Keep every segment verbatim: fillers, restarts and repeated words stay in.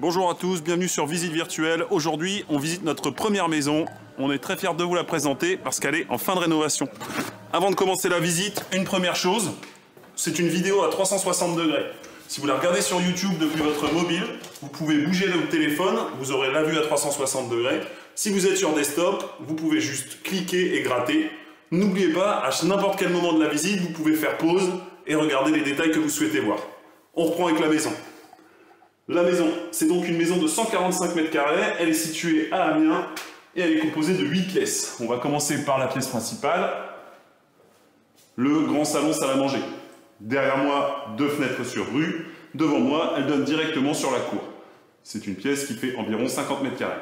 Bonjour à tous, bienvenue sur Visite Virtuelle. Aujourd'hui, on visite notre première maison. On est très fiers de vous la présenter parce qu'elle est en fin de rénovation. Avant de commencer la visite, une première chose, c'est une vidéo à trois cent soixante degrés. Si vous la regardez sur YouTube depuis votre mobile, vous pouvez bouger le téléphone, vous aurez la vue à trois cent soixante degrés. Si vous êtes sur desktop, vous pouvez juste cliquer et gratter. N'oubliez pas, à n'importe quel moment de la visite, vous pouvez faire pause et regarder les détails que vous souhaitez voir. On reprend avec la maison. La maison, c'est donc une maison de cent quarante-cinq mètres carrés, elle est située à Amiens et elle est composée de huit pièces. On va commencer par la pièce principale, le grand salon salle à manger. Derrière moi, deux fenêtres sur rue, devant moi, elle donne directement sur la cour. C'est une pièce qui fait environ cinquante mètres carrés.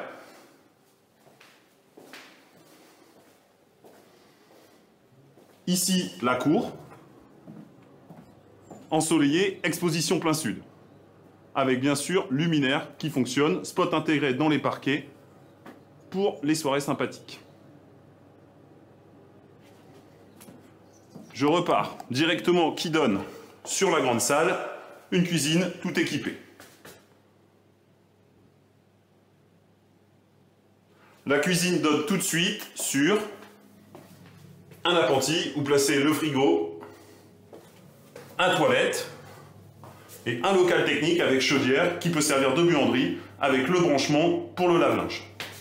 Ici, la cour, ensoleillée, exposition plein sud. Avec bien sûr luminaire qui fonctionne, spot intégré dans les parquets pour les soirées sympathiques. Je repars directement qui donne sur la grande salle, une cuisine tout équipée. La cuisine donne tout de suite sur un appentis où placer le frigo, un toilette, et un local technique avec chaudière qui peut servir de buanderie avec le branchement pour le lave-linge.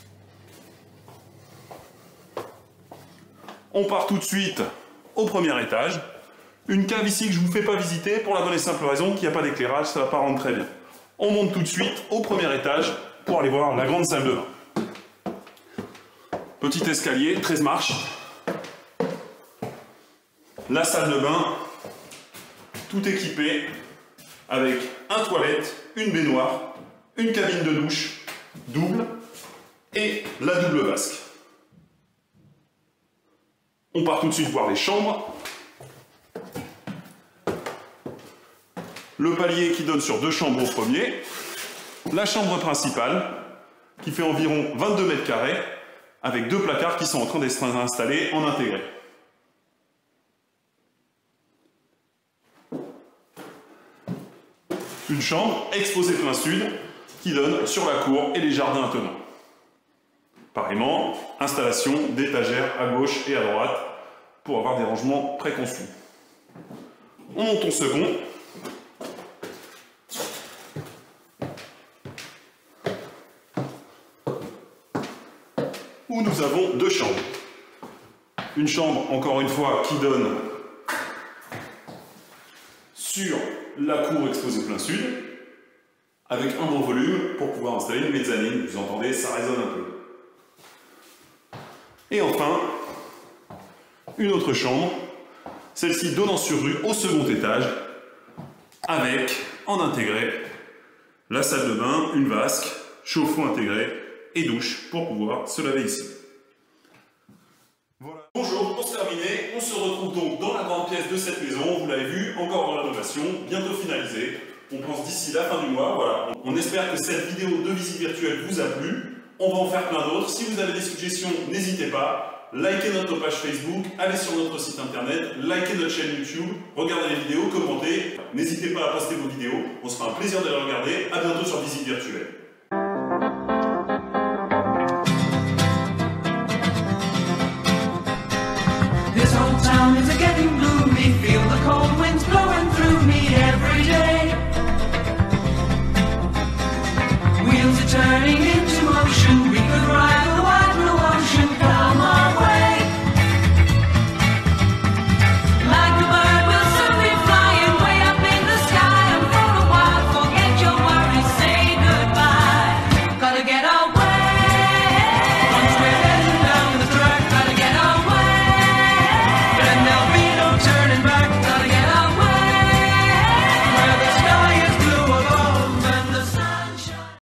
On part tout de suite au premier étage. Une cave ici que je ne vous fais pas visiter pour la bonne et simple raison qu'il n'y a pas d'éclairage, ça ne va pas rendre très bien. On monte tout de suite au premier étage pour aller voir la grande salle de bain. Petit escalier, treize marches. La salle de bain, tout équipé, avec un toilette, une baignoire, une cabine de douche double et la double vasque. On part tout de suite voir les chambres. Le palier qui donne sur deux chambres au premier. La chambre principale qui fait environ vingt-deux mètres carrés avec deux placards qui sont en train d'être installés en intégré. Une chambre exposée plein sud qui donne sur la cour et les jardins attenants. Pareillement, installation d'étagères à gauche et à droite pour avoir des rangements préconçus. On monte au second. Où nous avons deux chambres. Une chambre, encore une fois, qui donne sur la cour exposée plein sud, avec un bon volume pour pouvoir installer une mezzanine. Vous entendez, ça résonne un peu. Et enfin, une autre chambre, celle-ci donnant sur rue au second étage, avec, en intégré, la salle de bain, une vasque, chauffe-eau intégré et douche pour pouvoir se laver ici. Voilà. Bonjour, pour se terminer, on se retrouve donc dans la grande pièce de cette maison. Vous l'avez vu, encore dans la rénovation, bientôt finalisée. On pense d'ici la fin du mois. Voilà. On espère que cette vidéo de visite virtuelle vous a plu. On va en faire plein d'autres. Si vous avez des suggestions, n'hésitez pas. Likez notre page Facebook, allez sur notre site internet, likez notre chaîne YouTube, regardez les vidéos, commentez. N'hésitez pas à poster vos vidéos. On se fera un plaisir de les regarder. À bientôt sur Visite Virtuelle.